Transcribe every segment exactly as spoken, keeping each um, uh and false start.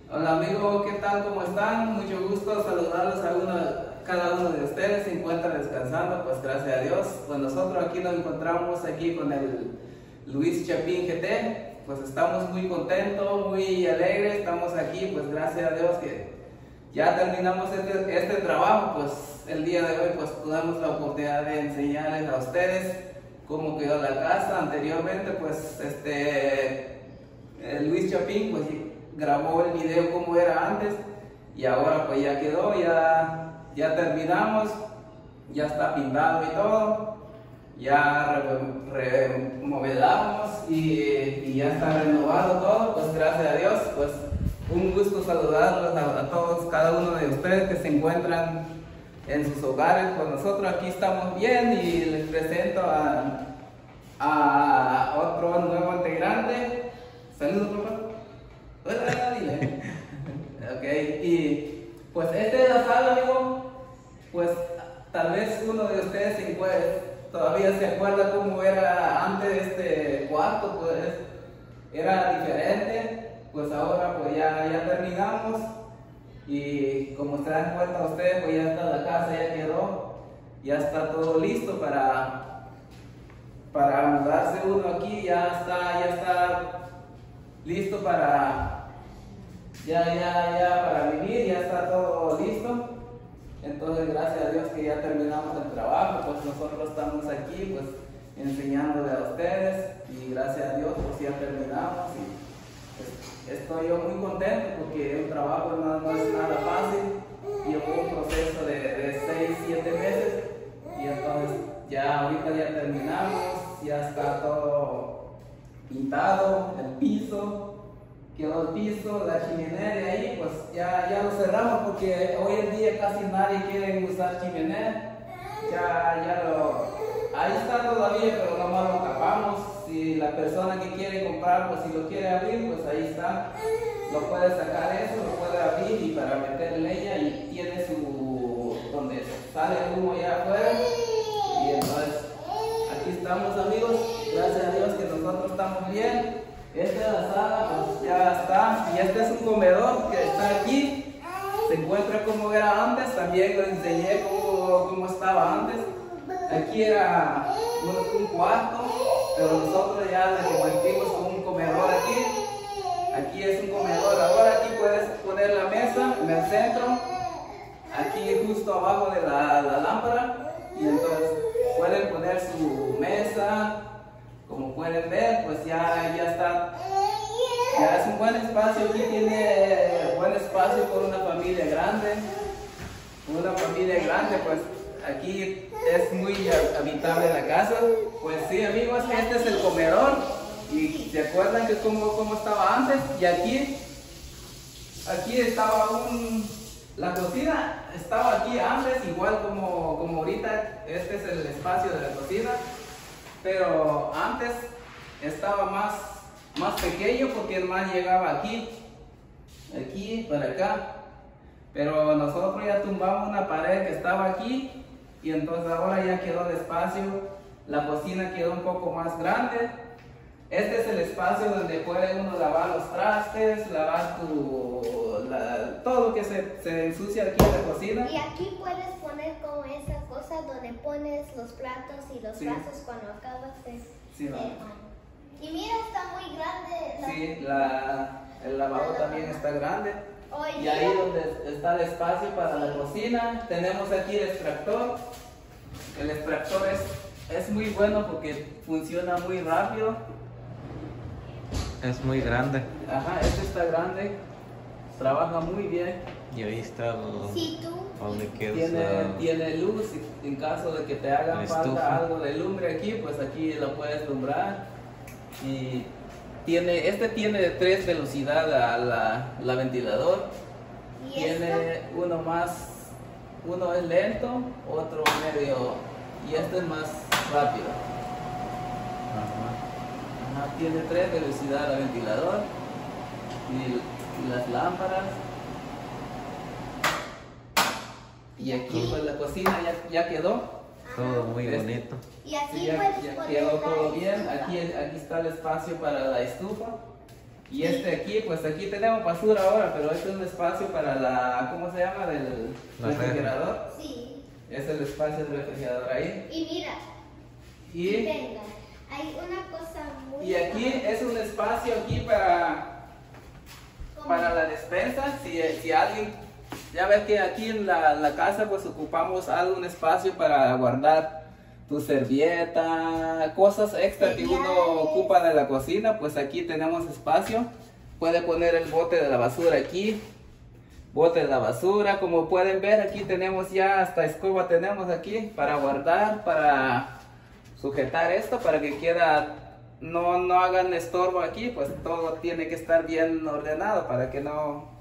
Hola amigos, ¿qué tal? ¿Cómo están? Mucho gusto saludarlos a uno, cada uno de ustedes. Se encuentran descansando, pues gracias a Dios. Pues nosotros aquí nos encontramos aquí con el Luis Chapín G T. Pues estamos muy contentos, muy alegres. Estamos aquí, pues gracias a Dios que ya terminamos este, este trabajo. Pues el día de hoy pues tuvimos la oportunidad de enseñarles a ustedes cómo quedó la casa. Anteriormente pues este el Luis Chapín pues grabó el video como era antes y ahora pues ya quedó, ya, ya terminamos, ya está pintado y todo, ya remodelamos y, y ya está renovado todo. Pues gracias a Dios, pues un gusto saludarlos a, a todos, cada uno de ustedes que se encuentran en sus hogares. Pues nosotros aquí estamos bien y les presento a, a otro nuevo integrante. Saludos, papá. Hola, dile. Ok, y pues esta es la sala, amigo. Pues tal vez uno de ustedes se encuentre, todavía se acuerda cómo era antes este cuarto, pues era diferente. Pues ahora pues ya, ya terminamos y como se dan cuenta ustedes, pues ya está la casa, ya quedó, ya está todo listo para, para mudarse uno aquí, ya está, ya está listo para ya, ya, ya para vivir, ya está todo listo. Entonces gracias a Dios que ya terminamos el trabajo, pues nosotros estamos aquí pues enseñándole a ustedes y gracias a Dios pues ya terminamos y pues, estoy yo muy contento porque el trabajo no, no es nada fácil, llevó un proceso de, de seis, siete meses y entonces ya ahorita ya terminamos, ya está todo pintado, el piso, quedó el piso, la chimenea de ahí, pues ya, ya lo cerramos porque hoy en día casi nadie quiere usar chimenea, ya, ya lo, ahí está todavía, pero nomás lo tapamos. Si la persona que quiere comprar, pues si lo quiere abrir, pues ahí está, lo puede sacar eso, lo puede abrir y para meter leña y tiene su, donde sale el humo ya afuera y entonces aquí estamos amigos, gracias a Dios que nosotros estamos bien. Esta es la sala, pues ya está, y este es un comedor que está aquí, se encuentra como era antes, también les enseñé cómo, cómo estaba antes. Aquí era un, un cuarto, pero nosotros ya le convertimos con un comedor aquí. Aquí es un comedor, ahora aquí puedes poner la mesa en el centro, aquí justo abajo de la, la lámpara, y entonces pueden poner su mesa. Como pueden ver, pues ya, ya está, ya es un buen espacio, aquí tiene buen espacio por una familia grande, una familia grande, pues aquí es muy habitable la casa. Pues sí amigos, este es el comedor, y se acuerdan que cómo, cómo estaba antes, y aquí, aquí estaba un, la cocina estaba aquí antes, igual como, como ahorita, este es el espacio de la cocina. Pero antes estaba más, más pequeño porque el mar llegaba aquí, aquí, para acá. Pero nosotros ya tumbamos una pared que estaba aquí y entonces ahora ya quedó el espacio. La cocina quedó un poco más grande. Este es el espacio donde puede uno lavar los trastes, lavar tu, la, todo lo que se, se ensucia aquí en la cocina. Y aquí puedes poner como esa cosa donde pones los platos y los sí. vasos cuando acabas de... Sí, ¿no? Y mira, está muy grande. La... Sí, la, el lavabo la también está grande. Oye. Y ahí donde está el espacio para la cocina, tenemos aquí el extractor. El extractor es, es muy bueno porque funciona muy rápido. Es muy grande. Ajá, este está grande, trabaja muy bien. Y ahí está el, sí, tú. donde queda tiene, la... tiene luz, en caso de que te haga falta estufa. algo de lumbre aquí, pues aquí lo puedes lumbrar. Y tiene, este tiene de tres velocidades la, la, la ventilador. ¿Y tiene esto? uno más, uno es lento, otro medio, y este es más rápido. Ajá, tiene tres velocidades el ventilador y, y las lámparas. Y aquí pues la cocina ya, ya quedó. Todo muy Es- bonito. Y aquí Sí, ya, puedes ya poner quedó la todo bien. estufa. Aquí, aquí está el espacio para la estufa. Y este aquí, pues aquí tenemos basura ahora, pero este es un espacio para la, ¿cómo se llama? Del La refrigerador. Sí. Es el espacio del refrigerador ahí. Y mira, Y, venga, hay una cosa muy... y aquí es un espacio aquí para, para la despensa. Si, si alguien, ya ves que aquí en la, la casa pues ocupamos algún espacio para guardar tu servilleta, cosas extra que uno Cereales. ocupa de la cocina, pues aquí tenemos espacio. Puede poner el bote de la basura aquí, bote de la basura, como pueden ver aquí tenemos ya hasta escoba tenemos aquí para guardar, para sujetar esto, para que queda, no, no hagan estorbo aquí, pues todo tiene que estar bien ordenado para que no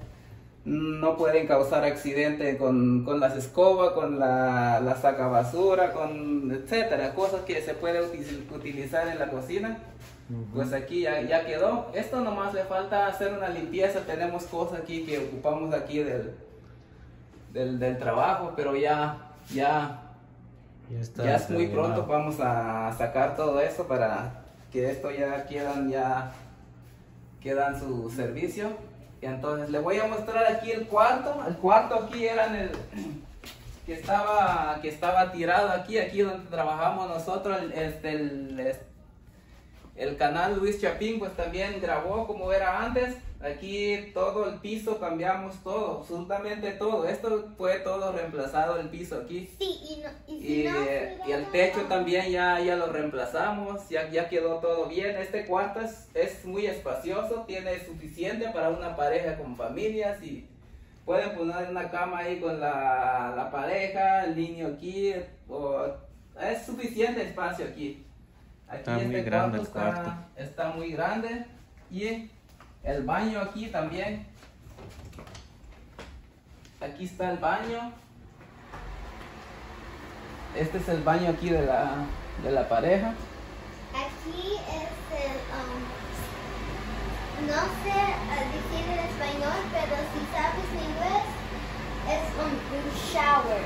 no pueden causar accidente con, con las escobas, con la, la saca basura, con etcétera, cosas que se puede util- utilizar en la cocina. Uh-huh. Pues aquí ya, ya quedó. Esto nomás le falta hacer una limpieza. Tenemos cosas aquí que ocupamos aquí del, del, del trabajo, pero ya, ya, Ya, está ya es muy terminado. pronto. Vamos a sacar todo eso para que esto ya quedan, ya quedan su servicio. Y entonces le voy a mostrar aquí el cuarto. El cuarto aquí era en el que estaba que estaba tirado aquí, aquí donde trabajamos nosotros. El, este, el, el canal Luis Chapín pues también grabó como era antes. Aquí todo el piso cambiamos todo, absolutamente todo. Esto fue todo reemplazado, el piso aquí. Sí, y, no, y, si Y, no, y el techo también ya, ya lo reemplazamos, ya, ya quedó todo bien. Este cuarto es, es muy espacioso, tiene suficiente para una pareja con familias y pueden poner una cama ahí con la, la pareja, el niño aquí, o, es suficiente espacio aquí. Aquí Está este muy grande el está, cuarto. está muy grande y el baño aquí también. Aquí está el baño. Este es el baño aquí de la, de la pareja. aquí es el, um, no sé uh, decir en español, pero si sabes inglés, es un, un shower.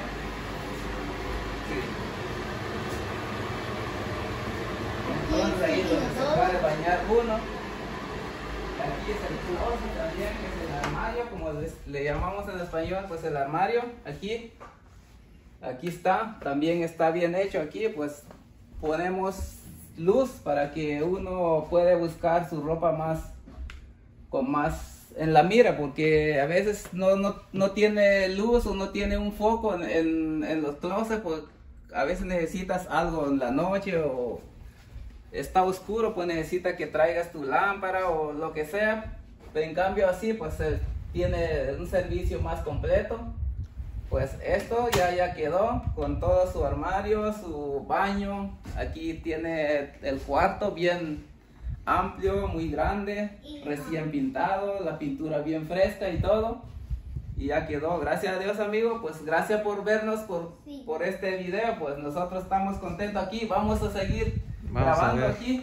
Entonces ahí Sí, donde se todo. puede bañar uno. Aquí es el closet también, que es el armario, como les- le llamamos en español, pues el armario, aquí. Aquí está, también está bien hecho aquí, pues ponemos luz para que uno pueda buscar su ropa más, con más en la mira, porque a veces no, no, no tiene luz o no tiene un foco en, en, en los closets, pues a veces necesitas algo en la noche o está oscuro, pues necesita que traigas tu lámpara o lo que sea, pero en cambio así pues eh, tiene un servicio más completo. Pues esto ya, ya quedó con todo su armario, su baño. Aquí tiene el cuarto bien amplio, muy grande, recién pintado, la pintura bien fresca y todo. Y ya quedó, gracias a Dios, amigo. Pues gracias por vernos, por, Sí. por este video. Pues nosotros estamos contentos aquí. Vamos a seguir Vamos a grabando ver. aquí.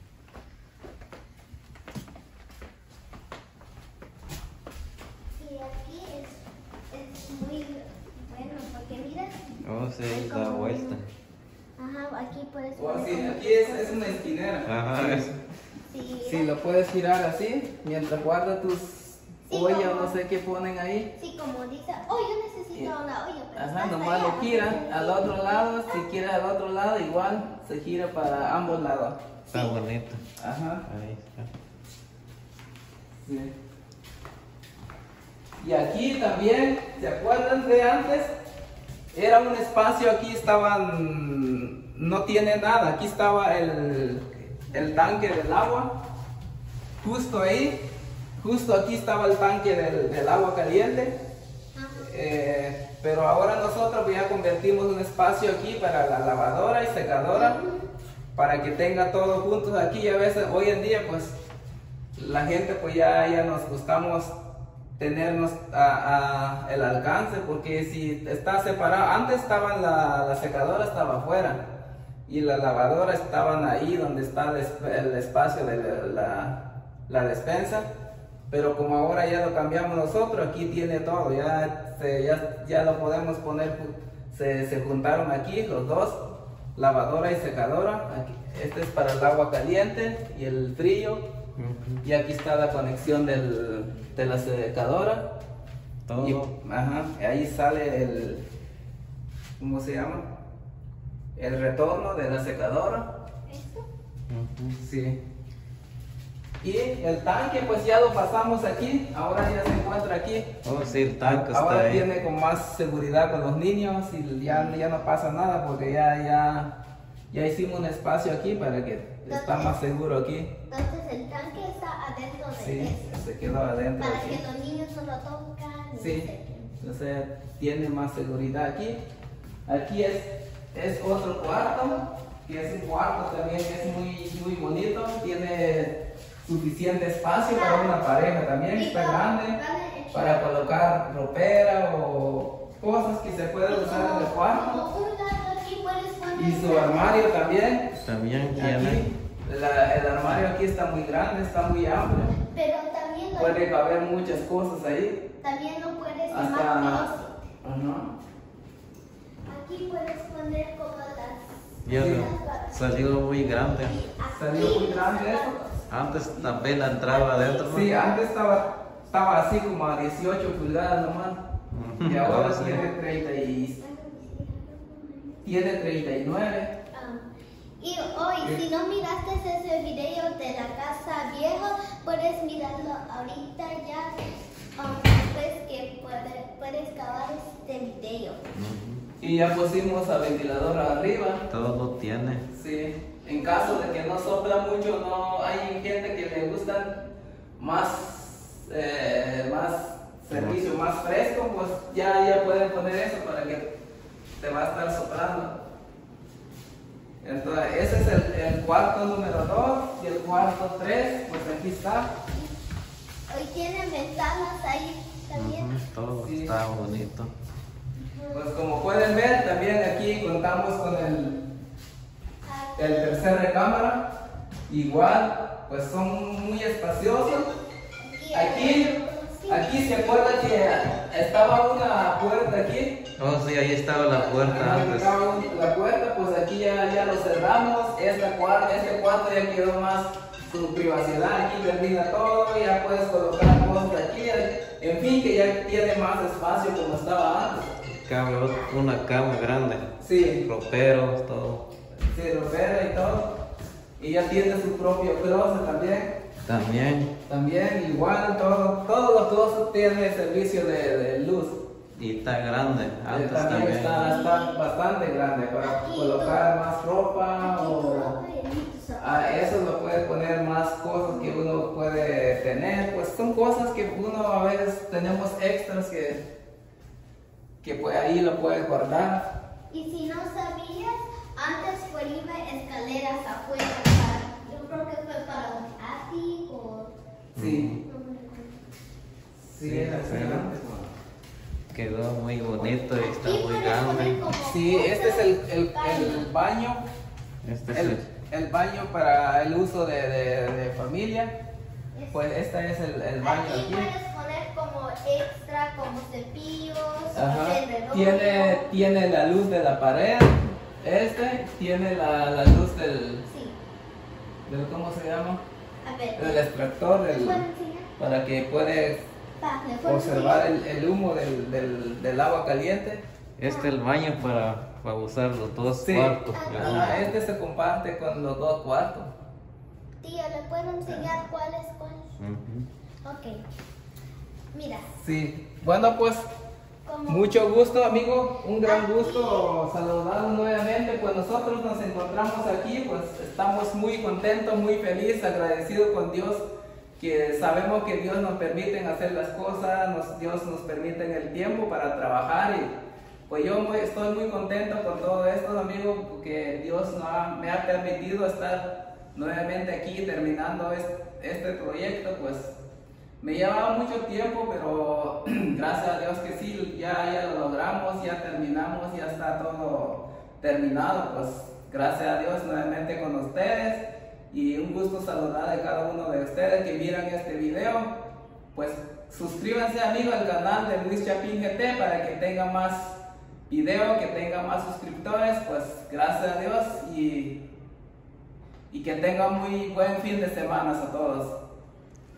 Y aquí es, es muy bueno, porque mira, Oh, es se da como vuelta. un- ajá, aquí puedes O poner así, como- aquí es, es una esquinera. Ajá, Sí. es- Sí, Sí, lo puedes girar así, mientras guardas tus Sí, ollas o como- no sé qué ponen ahí. sí, como dice, oh, yo necesito Sí. una olla. pero Ajá, está nomás allá, lo giran no al otro lado, si quiere al otro lado igual, se gira para ambos lados. Está bonito. Ajá, Ahí está. sí. Y aquí también, ¿se acuerdan de antes? Era un espacio, aquí estaban, no tiene nada, aquí estaba el, el tanque del agua, justo ahí, justo aquí estaba el tanque del, del agua caliente. Ajá. Eh, pero ahora nosotros ya convertimos un espacio aquí para la lavadora y secadora, para que tenga todo juntos aquí. Y a veces hoy en día pues la gente pues ya, ya nos gustamos tenernos a, a el alcance, porque si está separado, antes estaban la, la secadora estaba afuera y la lavadora estaban ahí donde está el, el espacio de la, la, la despensa. Pero como ahora ya lo cambiamos nosotros, aquí tiene todo, ya, se, ya, ya lo podemos poner, se, se juntaron aquí los dos, lavadora y secadora. Aquí, este es para el agua caliente y el frío, Ujú. Y aquí está la conexión del, de la secadora. Todo. Y, ajá, ahí sale el, ¿cómo se llama? El retorno de la secadora. ¿Esto? Ujú. Sí. Y el tanque pues ya lo pasamos aquí, ahora ya se encuentra aquí. Oh, sí, el tanque está Ahora ahí. tiene con más seguridad con los niños y ya, ya no pasa nada porque ya, ya, ya hicimos un espacio aquí para que está más seguro aquí. Entonces el tanque está adentro de Sí, eso. se quedó adentro Para aquí. que los niños no lo tocan. no Sí, sé qué. entonces tiene más seguridad aquí. Aquí es, es otro cuarto, que es un cuarto también que es muy, muy bonito. Tiene suficiente espacio para una pareja también, está grande, para colocar ropera o cosas que se pueden usar en el cuarto. Como un lado aquí puedes poner. Y su armario también. También tiene. Aquí, la- el armario aquí está muy grande, está muy amplio. Pero también, lo- Puede caber muchas cosas ahí. también no puedes Hasta. más Ajá. Aquí puedes poner como las. Ya las- salió muy grande. Aquí Salió muy los grande esto. zapatos. Antes también la entraba adentro, ¿no? Sí, antes estaba, estaba así como a dieciocho pulgadas nomás. Ujú. Y ahora Sí. tiene, treinta y, tiene treinta y nueve. Ah, y hoy, si no miraste ese video de la casa vieja, puedes mirarlo ahorita ya, um, después que puede- puedes acabar este video. Ujú. Y ya pusimos a ventilador arriba. Todo lo tiene. Sí, en caso de que no sopla mucho, no hay gente que le gustan más, eh, más servicio, más fresco, pues ya, ya pueden poner eso para que te va a estar soplando. Entonces, ese es el, el cuarto número dos y el cuarto tres, pues aquí está. Hoy tiene ventanas ahí también. Ujú. Todo Sí. está bonito. Pues como pueden ver, también aquí contamos con el, el tercer recámara. Igual, pues son muy espaciosos. Aquí, aquí se acuerda que estaba una puerta aquí. Oh, sí, ahí estaba la puerta Ajá, antes. estaba un- la puerta, pues aquí ya, ya lo cerramos. Esta cuarta, este cuarto ya quedó más su privacidad. Aquí termina todo, ya puedes colocar cosas aquí. En fin, que ya tiene más espacio como estaba antes. Cabe ot- una cama grande. Sí, Roperos, todo. sí, ropero y todo. Y ya tiene su propio closet también. También. También igual, todo, todos los closets tienen servicio de, de luz. Y está grande. Eh, Antes también también. está, está bastante grande para colocar más ropa Aquí tu o ropa y aquí tus zapatos. a eso lo puede poner más cosas que uno puede tener. Pues son cosas que uno a veces tenemos extras que, que pues ahí lo puedes guardar. Y si no sabías, antes ponía escaleras afuera para, yo creo que fue para un ático. Sí, No me recuerdo. sí, Sí, era así sí. antes. Quedó muy bonito y está Aquí muy puedes poner grande. como Sí, este es el, el, cosas, el baño. Este es El, el. el baño para el uso de, de- de familia. Pues este es el, el baño Aquí aquí. puedes poner como extra, como cepillos, Ajá. papel de rollo. Tiene, tiene la luz de la pared. Este tiene la, la luz del, Sí, del, ¿cómo se llama? a ver. Del extractor, ¿Le del- puedo enseñar? para que puede Pa, ¿le puedo observar enseñar? el, el humo del, del, del agua caliente. Este es el baño para, para usar los dos Sí. cuartos. Ajá, este se comparte con los dos cuartos. Tío, ¿le puedo enseñar cuál es cuál? Ujú. Ok. Mira, Sí. Bueno, pues como... mucho gusto, amigo, un gran gusto saludarlos nuevamente. Pues nosotros nos encontramos aquí, pues estamos muy contentos, muy felices, agradecidos con Dios, que sabemos que Dios nos permite hacer las cosas, nos- Dios nos permite el tiempo para trabajar y pues yo muy- estoy muy contento con todo esto, amigo, porque Dios nos ha- me ha permitido estar nuevamente aquí terminando es- este proyecto, pues me llevaba mucho tiempo, pero gracias a Dios que sí, ya, ya lo logramos, ya terminamos, ya está todo terminado. Pues gracias a Dios nuevamente con ustedes y un gusto saludar a cada uno de ustedes que miran este video. Pues suscríbanse, amigos, al canal de Luis Chapín G T para que tenga más video, que tenga más suscriptores. Pues gracias a Dios y, y que tengan muy buen fin de semana a todos.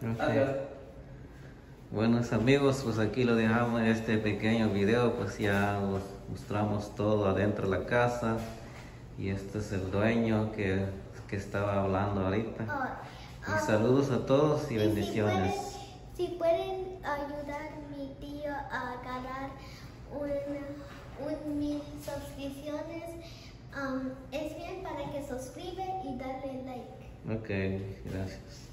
Ok. Adiós. Buenos amigos, pues aquí lo dejamos en este pequeño video, pues ya os mostramos todo adentro de la casa y este es el dueño que, que estaba hablando ahorita. Oh, Y um, saludos a todos y y bendiciones. Si pueden, si pueden ayudar a mi tío a ganar un, un mil suscripciones, um, es bien para que suscribe y darle like. Ok, gracias.